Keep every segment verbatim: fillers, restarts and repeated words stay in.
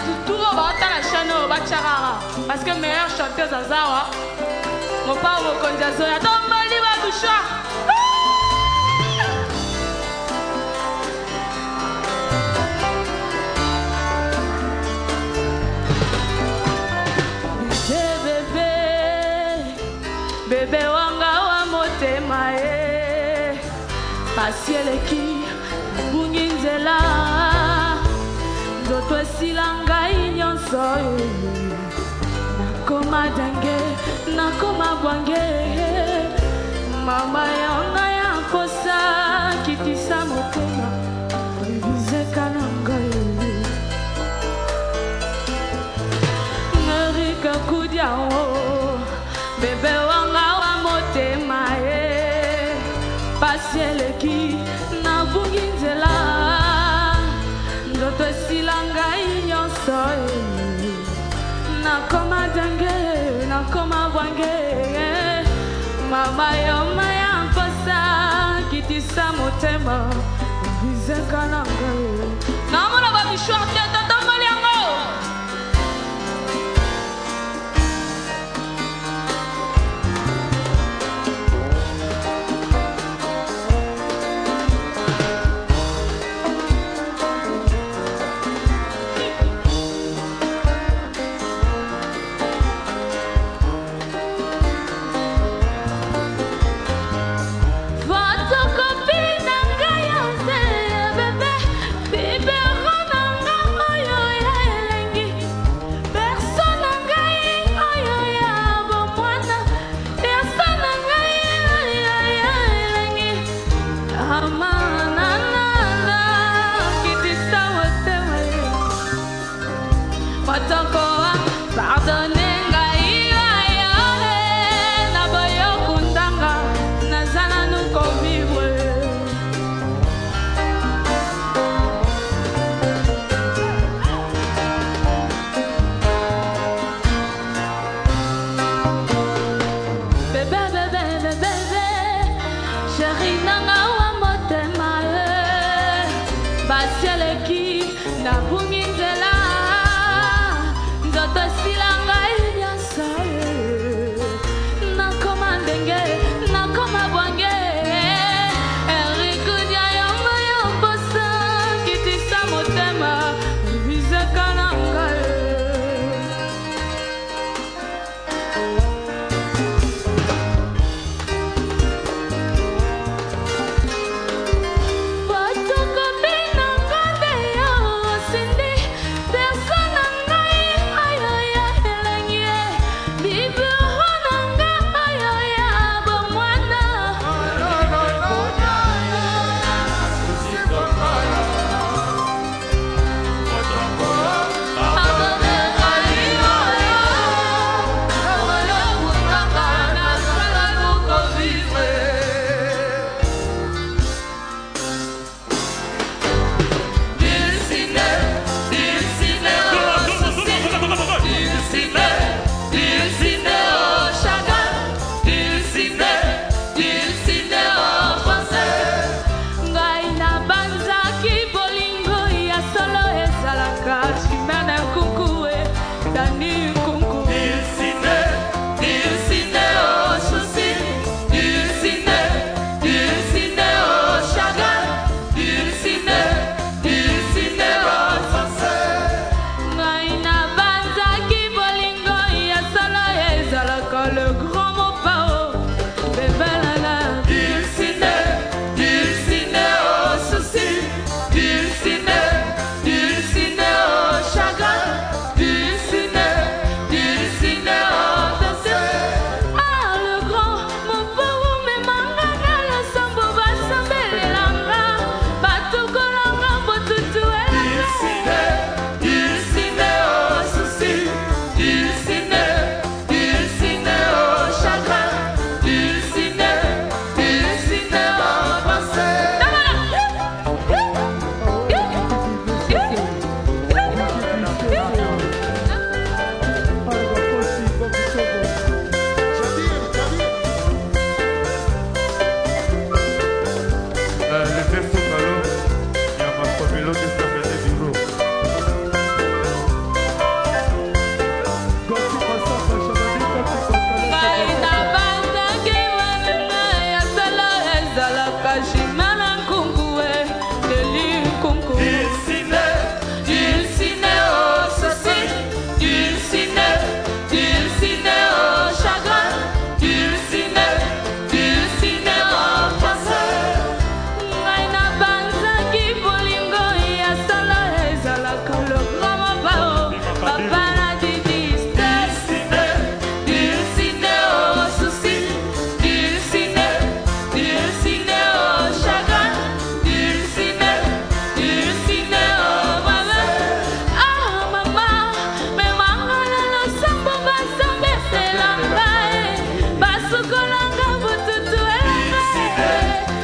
tout va la chaîne au Bachara. Parce que meilleure chanteuse à Zawa. Mon père au Konjazo. Attends, Mali va toucher. Bébé wanga wa motema e pasieleki bunginzela ndoto esila ngai nyonso nakoma dange nakoma bwange mama yanga ya posa kitisa motema bizeka na ngai ngarika kudiao bébé wanga wa motema e pasieleki na bunginzela ndoto esila ngai nyonso nakoma dange nakoma bwange mama yoma ya mposa kitisa motema bizeka na ngai namona bamishwar te totomboli yango.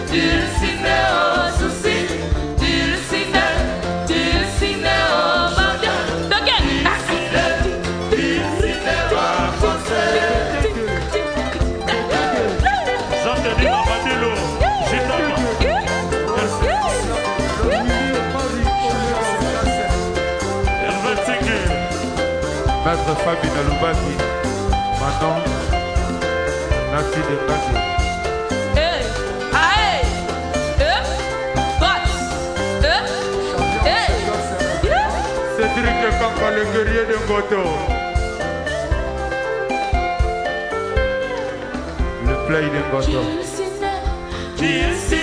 Dulcinea, oh souci, Dulcinea, Dulcinea, oh Badia. Again. Dulcinea, Jean-Denis Babadelo, Zitama. Hervé Tsenge. Maître Fabi Naloubaki, Manon, Nati de Badi. Hey, aïe, eh, what, eh, hey, Cédric Kamba, le guerrier de Ngoto. Le play de Ngoto. Dulcinea,